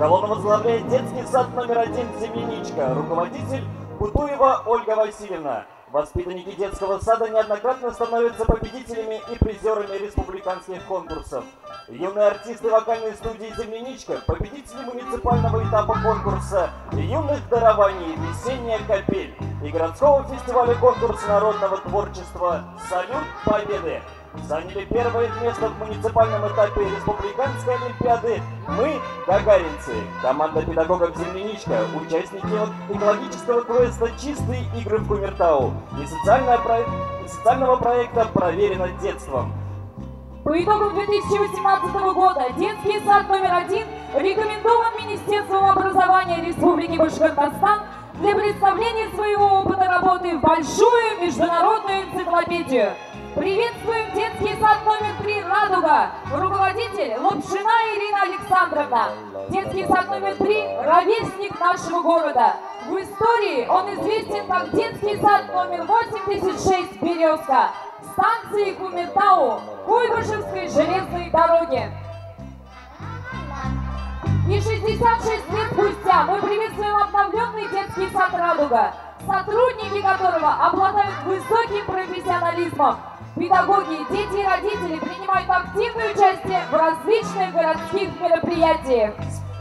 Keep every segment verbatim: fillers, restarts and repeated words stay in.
Колонну возглавляет детский сад номер один «Земляничка», руководитель Кутуева Ольга Васильевна. Воспитанники детского сада неоднократно становятся победителями и призерами республиканских конкурсов. Юные артисты вокальной студии «Земляничка» – победители муниципального этапа конкурса юных дарований «Весенняя капель» и городского фестиваля конкурса народного творчества «Салют Победы». Заняли первое место в муниципальном этапе республиканской олимпиады «Мы – гагаринцы». Команда педагогов «Земляничка», участники экологического квеста «Чистые игры в Кумертау» и социального, про... и социального проекта «Проверено детством». По итогам две тысячи восемнадцатого года детский сад номер один рекомендован Министерством образования Республики Башкортостан для представления своего опыта работы в большую международную энциклопедию. Приветствуем детский сад номер три «Радуга», руководитель Лапшина Ирина Александровна. Детский сад номер три – ровесник нашего города. В истории он известен как детский сад номер восемьдесят шесть «Березка», станции Кумертау, Куйбышевской железной дороги. И шестьдесят шесть лет спустя мы приветствуем обновленный детский сад «Радуга», сотрудники которого обладают высоким профессионализмом. Педагоги, дети и родители принимают активное участие в различных городских мероприятиях.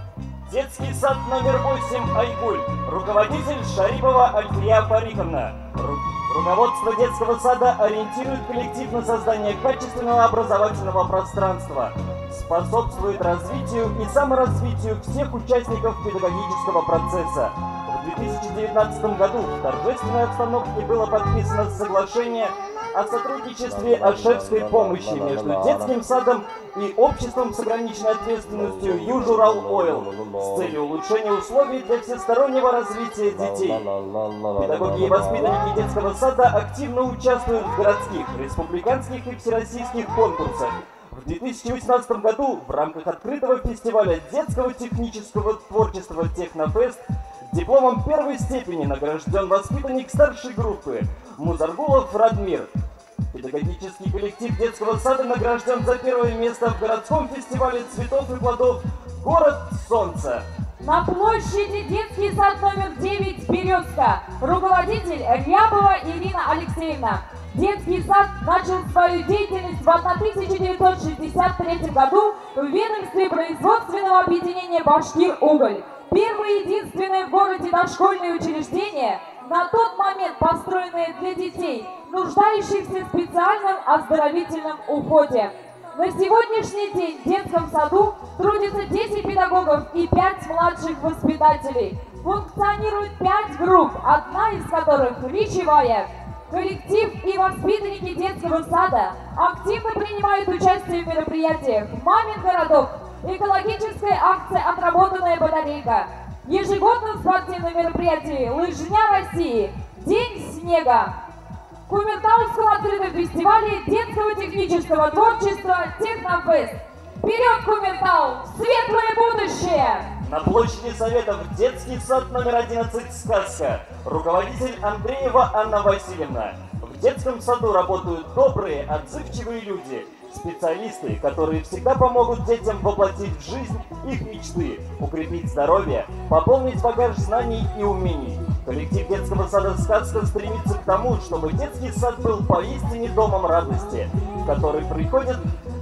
Детский сад номер восемь «Айгуль», руководитель Шарипова Альфия Фариковна. Ру руководство детского сада ориентирует коллектив на создание качественного образовательного пространства, способствует развитию и саморазвитию всех участников педагогического процесса. В две тысячи девятнадцатом году в торжественной обстановке было подписано соглашение о сотрудничестве Ашевской помощи между детским садом и обществом с ограниченной ответственностью Южурал Ойл с целью улучшения условий для всестороннего развития детей. Педагоги и воспитанники детского сада активно участвуют в городских, республиканских и всероссийских конкурсах. В две тысячи восемнадцатом году в рамках открытого фестиваля детского технического творчества «Технофест» дипломом первой степени награжден воспитанник старшей группы Музаргулов Радмир. Педагогический коллектив детского сада награжден за первое место в городском фестивале цветов и плодов «Город солнца». На площади детский сад номер девять «Березка», руководитель Рябова Ирина Алексеевна. Детский сад начал свою деятельность в тысяча девятьсот шестьдесят третьем году в ведомстве производственного объединения «Башкир-Уголь». Первое и единственное в городе дошкольное учреждение, на тот момент построенное для детей, нуждающихся в специальном оздоровительном уходе. На сегодняшний день в детском саду трудится десять педагогов и пять младших воспитателей. Функционирует пять групп, одна из которых речевая. Коллектив и воспитанники детского сада активно принимают участие в мероприятиях «Мамин городок», экологическая акция «Отработанная батарейка», ежегодном спортивном мероприятии «Лыжня России», «День снега», Кумертауском открытом фестивале детского технического творчества «Технофест». Вперед, Кумертау! Светлое будущее! На площади Советов детский сад номер одиннадцать «Сказка», руководитель Андреева Анна Васильевна. В детском саду работают добрые, отзывчивые люди, специалисты, которые всегда помогут детям воплотить в жизнь их мечты, укрепить здоровье, пополнить багаж знаний и умений. Коллектив детского сада «Сказка» стремится к тому, чтобы детский сад был поистине домом радости, в который приходят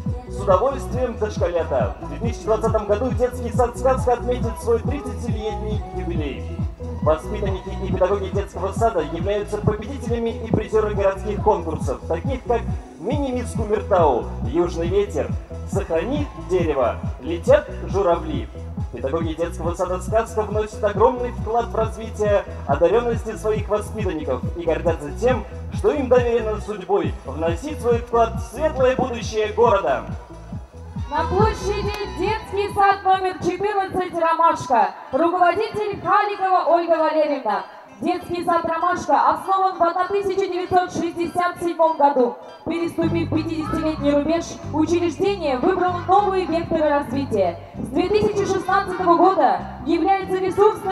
с удовольствием дошколята. В две тысячи двадцатом году детский сад «Сказка» отметит свой тридцатилетний юбилей. Воспитанники и педагоги детского сада являются победителями и призерами городских конкурсов, таких как «Мини-мисс Кумертау», «Южный ветер», «Сохрани дерево», «Летят журавли». Педагоги детского сада «Сказка» вносят огромный вклад в развитие одаренности своих воспитанников и гордятся тем, что им доверено судьбой вносить свой вклад в светлое будущее города. На площади детский сад номер четырнадцать «Ромашка», руководитель Халикова Ольга Валерьевна. Детский сад «Ромашка» основан в тысяча девятьсот шестьдесят седьмом году. Переступив пятидесятилетний рубеж, учреждение выбрало новые векторы развития. С две тысячи шестнадцатого года является ресурсным центром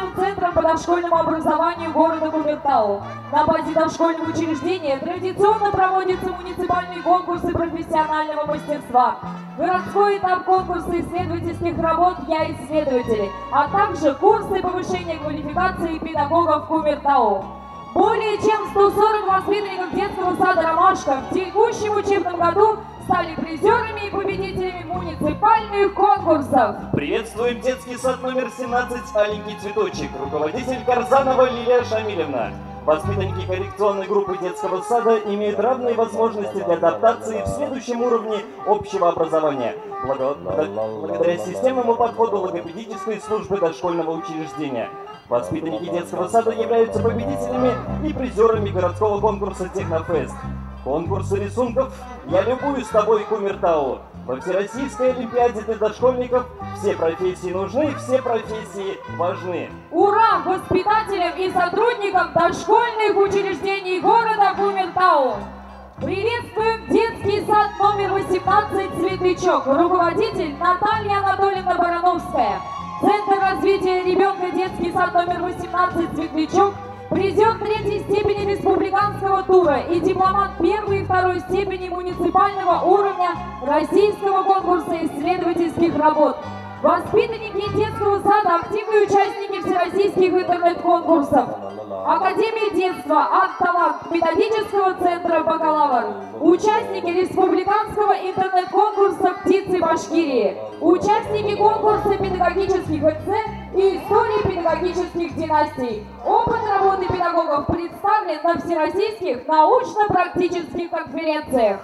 Центром по дошкольному образованию города Кумертау. На базе дошкольного учреждения традиционно проводятся муниципальные конкурсы профессионального мастерства, городской этап конкурса исследовательских работ «Я исследователи», а также курсы повышения квалификации педагогов Кумертау. Более чем сто сорок воспитанников детского сада «Ромашка» в текущем учебном году стали призерами и победителями муниципальных конкурсов. Приветствуем детский сад номер семнадцать «Аленький цветочек», руководитель Карзанова Лилия Шамилевна. Воспитанники коррекционной группы детского сада имеют равные возможности для адаптации в следующем уровне общего образования, благодаря системному подходу логопедической службы дошкольного учреждения. Воспитанники детского сада являются победителями и призерами городского конкурса «Технофест». Конкурсы рисунков «Я любуюсь тобой, Кумертау». Во Всероссийской олимпиаде для дошкольников все профессии нужны, все профессии важны. Ура воспитателям и сотрудникам дошкольных учреждений города Кумертау! Приветствуем детский сад номер восемнадцать «Светлячок», руководитель Наталья Анатольевна Барановская. Центр развития ребенка детский сад номер восемнадцать «Светлячок», призер третьей степени республиканского тура и дипломат первой и второй степени муниципального уровня российского конкурса исследовательских работ. Воспитанники детского сада, активные участники всероссийских интернет-конкурсов. Академия детства «Ат-Талант» методического центра «Бакалавр». Участники республиканского интернет-конкурса «Птицы Башкирии». Участники конкурса педагогических эссе и истории педагогических династий. Опыт работы педагогов представлен на всероссийских научно-практических конференциях.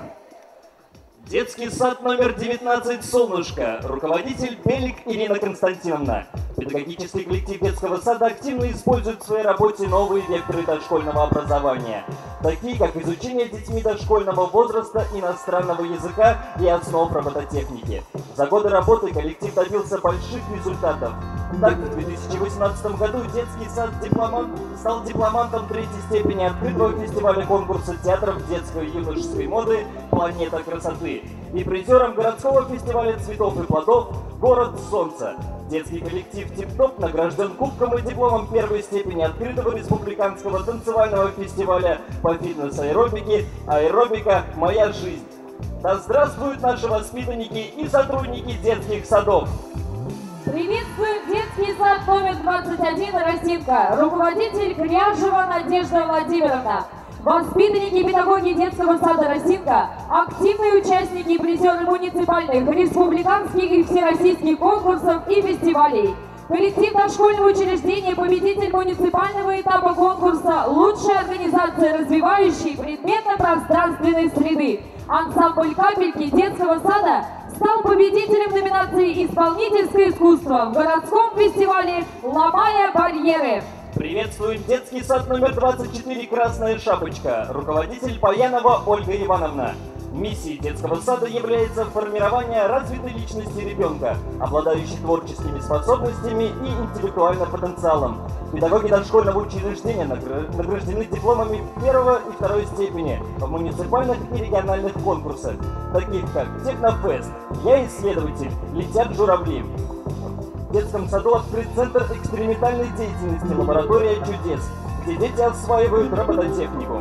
Детский сад номер девятнадцать «Солнышко», руководитель Белик Ирина Константиновна. Педагогический коллектив детского сада активно использует в своей работе новые векторы дошкольного образования, такие как изучение детьми дошкольного возраста иностранного языка и основ робототехники. За годы работы коллектив добился больших результатов. Так, в две тысячи восемнадцатом году детский сад дипломант стал дипломантом третьей степени открытого фестиваля конкурса театров детской и юношеской моды «Планета красоты» и призером городского фестиваля цветов и плодов «Город солнца». Детский коллектив «Тип-Топ» награжден кубком и дипломом первой степени открытого республиканского танцевального фестиваля по фитнес-аэробике «Аэробика. Моя жизнь». Да здравствуют наши воспитанники и сотрудники детских садов! Приветствуем детский сад номер двадцать один «Росинка», руководитель Кряжева Надежда Владимировна. Воспитанники и педагоги детского сада «Росинка», активные участники и призеры муниципальных, республиканских и всероссийских конкурсов и фестивалей. Коллектив дошкольного учреждения, победитель муниципального этапа конкурса «Лучшая организация развивающей предметно-пространственной среды». Ансамбль «Капельки» детского сада стал победителем номинации «Исполнительское искусство» в городском фестивале «Ломая барьеры». Приветствуем детский сад номер двадцать четыре «Красная шапочка», руководитель Паянова Ольга Ивановна. Миссией детского сада является формирование развитой личности ребенка, обладающей творческими способностями и интеллектуальным потенциалом. Педагоги дошкольного учреждения награждены дипломами первой и второй степени в муниципальных и региональных конкурсах, таких как «Технофест», «Я исследователь», «Летят журавли». В детском саду открыт центр экспериментальной деятельности «Лаборатория чудес», где дети осваивают робототехнику.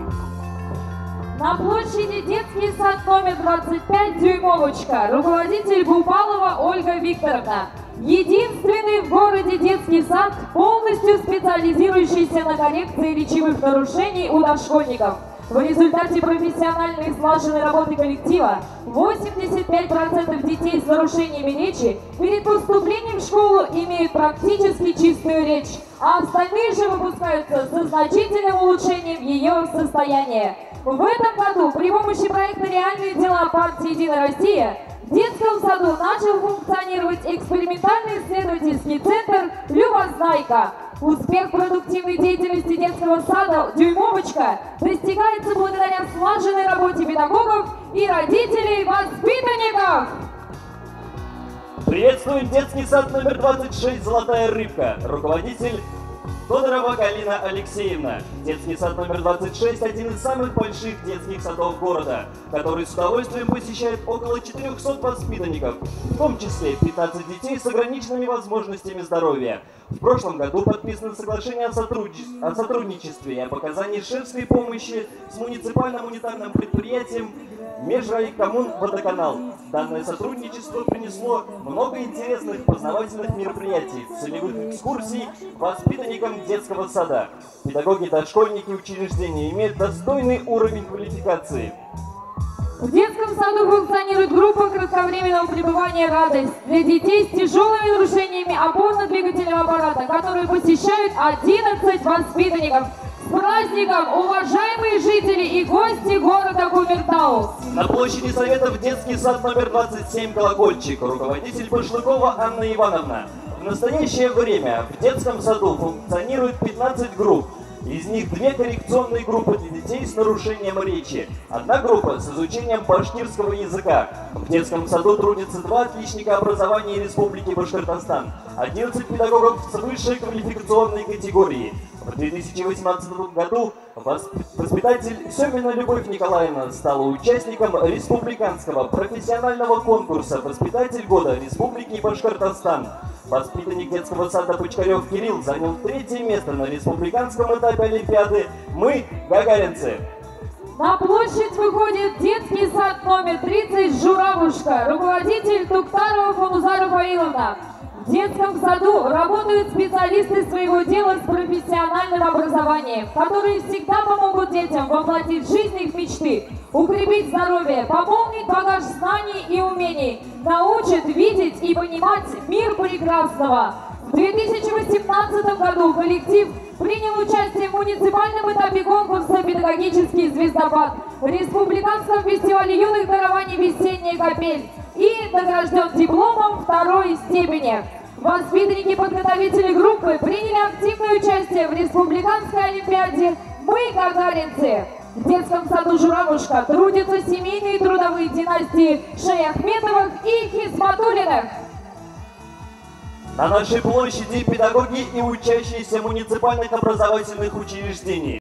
На площади детский сад номер двадцать пять «Дюймовочка», руководитель Гупалова Ольга Викторовна. Единственный в городе детский сад, полностью специализирующийся на коррекции речевых нарушений у дошкольников. В результате профессиональной и слаженной работы коллектива восемьдесят пять процентов детей с нарушениями речи перед поступлением в школу имеют практически чистую речь, а остальные же выпускаются со значительным улучшением ее состояния. В этом году при помощи проекта «Реальные дела» партии «Единая Россия» в детском саду начал функционировать экспериментальный исследовательский центр «Любознайка». Успех продуктивной деятельности детского сада «Дюймовочка» достигается благодаря слаженной работе педагогов и родителей воспитанников. Приветствуем детский сад номер двадцать шесть «Золотая рыбка», руководитель Тодорова Галина Алексеевна. Детский сад номер двадцать шесть – один из самых больших детских садов города, который с удовольствием посещает около четырёхсот воспитанников, в том числе пятнадцать детей с ограниченными возможностями здоровья. В прошлом году подписано соглашение о, сотруд... о сотрудничестве и о оказании шефской помощи с муниципальным унитарным предприятием Межрайкоммун «Водоканал». Данное сотрудничество принесло много интересных познавательных мероприятий, целевых экскурсий воспитанникам детского сада. Педагоги, дошкольники учреждения имеют достойный уровень квалификации. В детском саду функционирует группа кратковременного пребывания «Радость» для детей с тяжелыми нарушениями опорно-двигательного аппарата, которые посещают одиннадцать воспитанников. С праздником, уважаемые жители и гости города Кумертау! На площади Советов детский сад номер двадцать семь «Колокольчик», руководитель Башлыкова Анна Ивановна. В настоящее время в детском саду функционирует пятнадцать групп. Из них две коррекционные группы для детей с нарушением речи. Одна группа с изучением башкирского языка. В детском саду трудятся два отличника образования Республики Башкортостан. одиннадцать педагогов с высшей квалификационной категории. В две тысячи восемнадцатом году воспитатель Семина Любовь Николаевна стала участником республиканского профессионального конкурса «Воспитатель года Республики Башкортостан». Воспитанник детского сада Почкарев Кирилл занял третье место на республиканском этапе Олимпиады «Мы гагаринцы». На площадь выходит детский сад номер тридцать «Журавушка», руководитель Туктарова Фанузара Фаиловна. В детском саду работают специалисты своего дела с профессиональным образованием, которые всегда помогут детям воплотить в жизнь их мечты, укрепить здоровье, пополнить багаж знаний и умений, научат видеть и понимать мир прекрасного. В две тысячи восемнадцатом году коллектив принял участие в муниципальном этапе конкурса «Педагогический звездопад» в Республиканском фестивале юных дарований «Весенняя капель» и награжден дипломом второй степени. Воспитанники подготовительной группы приняли активное участие в Республиканской олимпиаде «Мы гагаринцы». В детском саду «Журавушка» трудятся семейные трудовые династии Шаяхметовых и Хисматуллиных. На нашей площади педагоги и учащиеся муниципальных образовательных учреждений.